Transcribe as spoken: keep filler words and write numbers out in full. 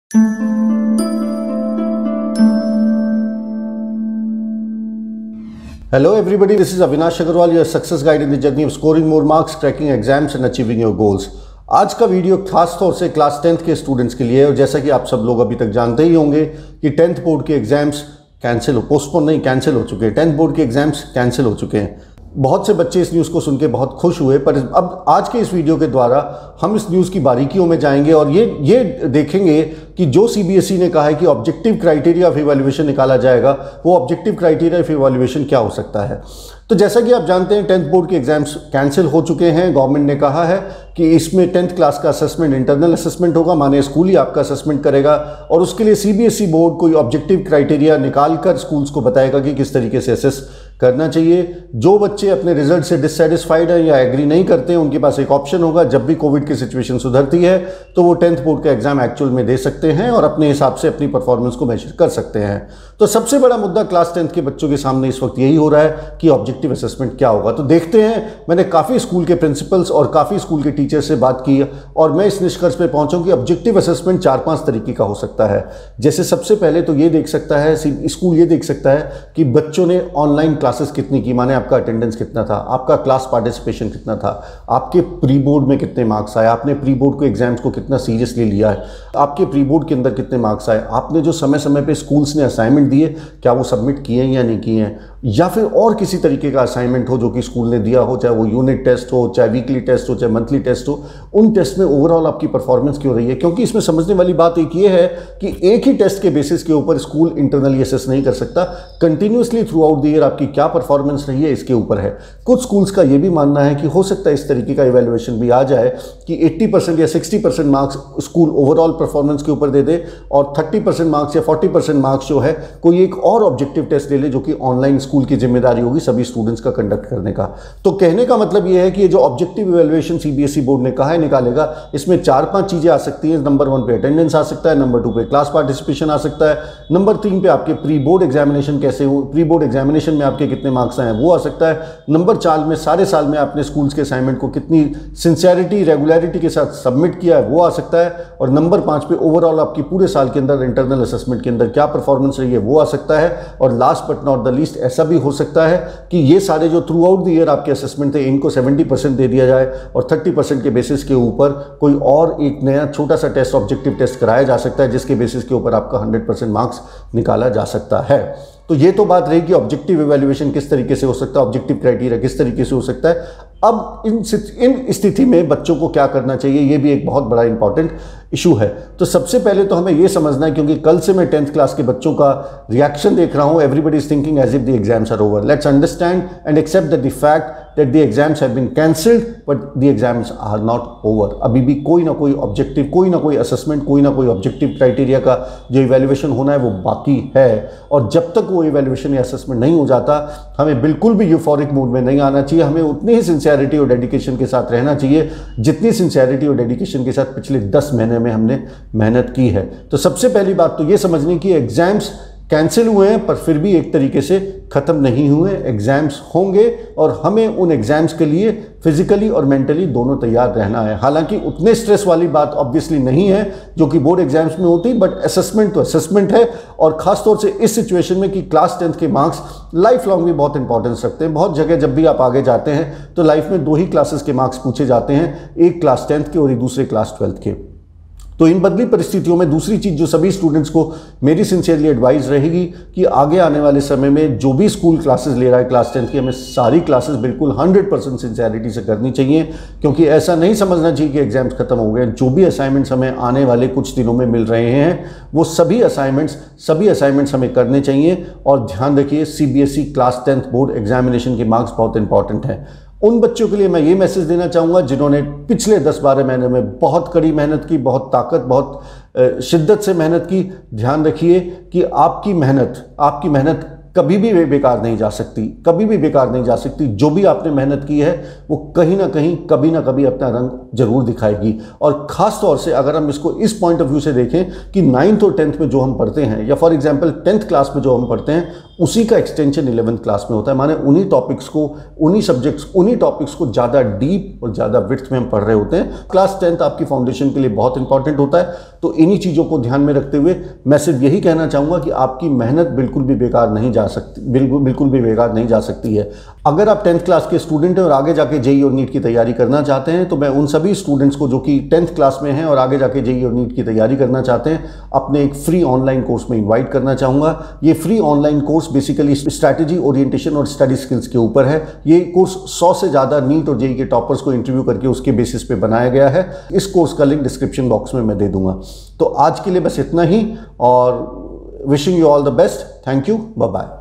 Hello everybody, this is Avinash Agarwal, your success guide in the journey of scoring more marks, cracking exams and achieving your goals. आज का video खास तौर से class tenth के students के लिए है और जैसा कि आप सब लोग अभी तक जानते ही होंगे कि टेंथ बोर्ड के एग्जाम्स कैंसिल हो पोस्टपोन नहीं कैंसिल हो चुके हैं। टेंथ बोर्ड के एग्जाम्स कैंसिल हो चुके हैं। बहुत से बच्चे इस न्यूज़ को सुन के बहुत खुश हुए, पर अब आज के इस वीडियो के द्वारा हम इस न्यूज़ की बारीकियों में जाएंगे और ये ये देखेंगे कि जो सीबीएसई ने कहा है कि ऑब्जेक्टिव क्राइटेरिया ऑफ इवैल्यूएशन निकाला जाएगा, वो ऑब्जेक्टिव क्राइटेरिया ऑफ इवैल्यूएशन क्या हो सकता है। तो जैसा कि आप जानते हैं टेंथ बोर्ड के एग्जाम्स कैंसिल हो चुके हैं। गवर्नमेंट ने कहा है कि इसमें टेंथ क्लास का असेसमेंट इंटरनल असेसमेंट होगा, माने स्कूल ही आपका असेसमेंट करेगा और उसके लिए सीबीएसई बोर्ड कोई ऑब्जेक्टिव क्राइटेरिया निकाल कर स्कूल्स को बताएगा कि किस तरीके से असेस करना चाहिए। जो बच्चे अपने रिजल्ट से डिससेटिस्फाइड हैं या एग्री नहीं करते हैं, उनके पास एक ऑप्शन होगा, जब भी कोविड की सिचुएशन सुधरती है तो वो टेंथ बोर्ड का एग्जाम एक्चुअल में दे सकते हैं और अपने हिसाब से अपनी परफॉर्मेंस को मेजर कर सकते हैं। तो सबसे बड़ा मुद्दा क्लास टेंथ के बच्चों के सामने इस वक्त यही हो रहा है कि ऑब्जेक्टिव असेसमेंट क्या होगा। तो देखते हैं। मैंने काफ़ी स्कूल के प्रिंसिपल्स और काफ़ी स्कूल के टीचर से बात की और मैं इस निष्कर्ष पे पहुंचा कि ऑब्जेक्टिव असेसमेंट चार पांच तरीके का हो सकता है। जैसे सबसे पहले तो ये देख सकता है, स्कूल ये देख सकता है कि बच्चों ने ऑनलाइन क्लासेस कितनी की, माने आपका अटेंडेंस कितना था, आपका क्लास पार्टिसिपेशन कितना था, आपके प्री बोर्ड में कितने मार्क्स आए, आपने प्री बोर्ड को एग्जाम्स को कितना सीरियसली लिया है, आपके प्री बोर्ड के अंदर कितने मार्क्स आए, आपने जो समय समय पे स्कूल्स ने असाइनमेंट दिए क्या वो सबमिट किए हैं या नहीं किए हैं, या फिर और किसी तरीके का असाइनमेंट हो जो कि स्कूल ने दिया हो, चाहे वो यूनिट टेस्ट हो, चाहे वीकली टेस्ट हो, चाहे मंथली टेस्ट हो, उन टेस्ट में ओवरऑल आपकी परफॉर्मेंस क्यों रही है। क्योंकि इसमें समझने वाली बात एक ये है कि एक ही टेस्ट के बेसिस के ऊपर स्कूल इंटरनली असेस नहीं कर सकता। Continuously throughout the year आपकी क्या परफॉर्मेंस रही है इसके ऊपर है। कुछ स्कूल्स का ये भी मानना है कि हो सकता है इस तरीके का इवैल्यूएशन भी आ जाए कि अस्सी परसेंट या साठ percent marks school overall performance के ऊपर दे दे और तीस परसेंट मार्क्स या चालीस परसेंट मार्क्स जो है कोई एक और ऑब्जेक्टिव टेस्ट ले ले जो कि ऑनलाइन स्कूल की जिम्मेदारी होगी सभी स्टूडेंट्स का कंडक्ट करने का। तो कहने का मतलब यह है कि ये जो ऑब्जेक्टिव इवैल्यूएशन सीबीएसई बोर्ड ने कहा है निकालेगा, इसमें चार पांच चीजें आ सकती हैं। नंबर वन पे अटेंडेंस आ सकता है, नंबर टू पे क्लास पार्टिसिपेशन आ सकता है, नंबर तीन पे आपके प्री बोर्ड एग्जामिनेशन कैसे हो, प्री बोर्ड एग्जामिनेशन में आपके कितने मार्क्स आए वो आ सकता है, नंबर चार में सारे साल में आपने स्कूल्स के असाइनमेंट को कितनी सिंसियरिटी रेगुलरिटी के साथ सबमिट किया है वो आ सकता है, और नंबर पाँच पे ओवरऑल आपकी पूरे साल के अंदर इंटरनल असेसमेंट के अंदर क्या परफॉर्मेंस रही है वो आ सकता है, और last but not the least ऐसा भी हो सकता है कि ये सारे जो थ्रू आउट द ईयर आपके असेसमेंट थे इनको सत्तर परसेंट दे दिया जाए और तीस परसेंट के बेसिस के ऊपर कोई और एक नया छोटा सा टेस्ट ऑब्जेक्टिव टेस्ट कराया जा सकता है जिसके बेसिस के ऊपर आपका सौ परसेंट मार्क्स निकाला जा सकता है। तो ये तो बात रही कि ऑब्जेक्टिव इवैल्यूएशन किस तरीके से हो सकता है, ऑब्जेक्टिव क्राइटेरिया किस तरीके से हो सकता है। अब इन इन स्थिति में बच्चों को क्या करना चाहिए, ये भी एक बहुत बड़ा इंपॉर्टेंट इशू है। तो सबसे पहले तो हमें ये समझना है, क्योंकि कल से मैं टेंथ क्लास के बच्चों का रिएक्शन देख रहा हूं, everybody is thinking as if the exams are over. Let's understand and accept that the fact that the exams have been cancelled but the exams are not over. अभी भी कोई ना कोई ऑब्जेक्टिव, कोई ना कोई असेसमेंट, कोई ना कोई ऑब्जेक्टिव क्राइटेरिया का जो इवैल्यूएशन होना है वो बाकी है, और जब तक वो इवैल्यूएशन या असेसमेंट नहीं हो जाता हमें बिल्कुल भी यूफोरिक मूड में नहीं आना चाहिए। हमें उतनी ही सिंसियरिटी और डेडिकेशन के साथ रहना चाहिए जितनी सिंसियरिटी और डेडिकेशन के साथ पिछले दस महीने में हमने मेहनत की है। तो सबसे पहली बात तो ये समझनी कि एग्जाम्स कैंसिल हुए हैं पर फिर भी एक तरीके से ख़त्म नहीं हुए। एग्जाम्स होंगे और हमें उन एग्जाम्स के लिए फिजिकली और मेंटली दोनों तैयार रहना है। हालांकि उतने स्ट्रेस वाली बात ऑब्वियसली नहीं है जो कि बोर्ड एग्जाम्स में होती, बट असेसमेंट तो असेसमेंट है, और खासतौर से इस सिचुएशन में कि क्लास टेंथ के मार्क्स लाइफ लॉन्ग भी बहुत इंपॉर्टेंस रखते हैं। बहुत जगह जब भी आप आगे जाते हैं तो लाइफ में दो ही क्लासेस के मार्क्स पूछे जाते हैं, एक क्लास टेंथ के और एक दूसरे क्लास ट्वेल्थ के। तो इन बदली परिस्थितियों में दूसरी चीज़ जो सभी स्टूडेंट्स को मेरी सिंसियरली एडवाइस रहेगी कि आगे आने वाले समय में जो भी स्कूल क्लासेस ले रहा है क्लास टेंथ की, हमें सारी क्लासेस बिल्कुल हंड्रेड परसेंट सिंसियरिटी से करनी चाहिए, क्योंकि ऐसा नहीं समझना चाहिए कि एग्जाम्स खत्म हो गए। जो भी असाइनमेंट्स हमें आने वाले कुछ दिनों में मिल रहे हैं वो सभी असाइनमेंट्स सभी असाइनमेंट्स हमें करने चाहिए। और ध्यान रखिए, CBSE class tenth board examination के मार्क्स बहुत इंपॉर्टेंट हैं। उन बच्चों के लिए मैं ये मैसेज देना चाहूँगा जिन्होंने पिछले दस बारह महीने में बहुत कड़ी मेहनत की, बहुत ताकत, बहुत शिद्दत से मेहनत की। ध्यान रखिए कि आपकी मेहनत आपकी मेहनत कभी भी बेकार नहीं जा सकती, कभी भी बेकार नहीं जा सकती। जो भी आपने मेहनत की है वो कहीं ना कहीं कभी ना कभी अपना रंग जरूर दिखाएगी। और ख़ास तौर से अगर हम इसको इस पॉइंट ऑफ व्यू से देखें कि नाइन्थ और टेंथ में जो हम पढ़ते हैं, या फॉर एग्जांपल टेंथ क्लास में जो हम पढ़ते हैं, उसी का एक्सटेंशन इलेवेंथ क्लास में होता है। माने उन्हीं टॉपिक्स को, उन्हीं सब्जेक्ट्स, उन्हीं टॉपिक्स को ज़्यादा डीप और ज़्यादा विड्थ में हम पढ़ रहे होते हैं। क्लास टेंथ आपकी फाउंडेशन के लिए बहुत इंपॉर्टेंट होता है। तो इन्हीं चीज़ों को ध्यान में रखते हुए मैं सिर्फ यही कहना चाहूँगा कि आपकी मेहनत बिल्कुल भी बेकार नहीं जा सकती, बिल्कुल बिल्कुल भी बेकार नहीं जा सकती है। अगर आप टेंथ क्लास के स्टूडेंट हैं और आगे जाके जेईई और नीट की तैयारी करना चाहते हैं, तो मैं उन सभी स्टूडेंट्स को जो कि टेंथ क्लास में हैं और आगे जाके जेईई और नीट की तैयारी करना चाहते हैं, अपने एक फ्री ऑनलाइन कोर्स में इन्वाइट करना चाहूँगा। ये free online course basically strategy, orientation और स्टडी स्किल्स के ऊपर है। ये कोर्स सौ से ज़्यादा नीट और जेईई के टॉपर्स को इंटरव्यू करके उसके बेसिस पे बनाया गया है। इस कोर्स का लिंक डिस्क्रिप्शन बॉक्स में मैं दे दूंगा। तो आज के लिए बस इतना ही और wishing you all the best. Thank you, bye bye.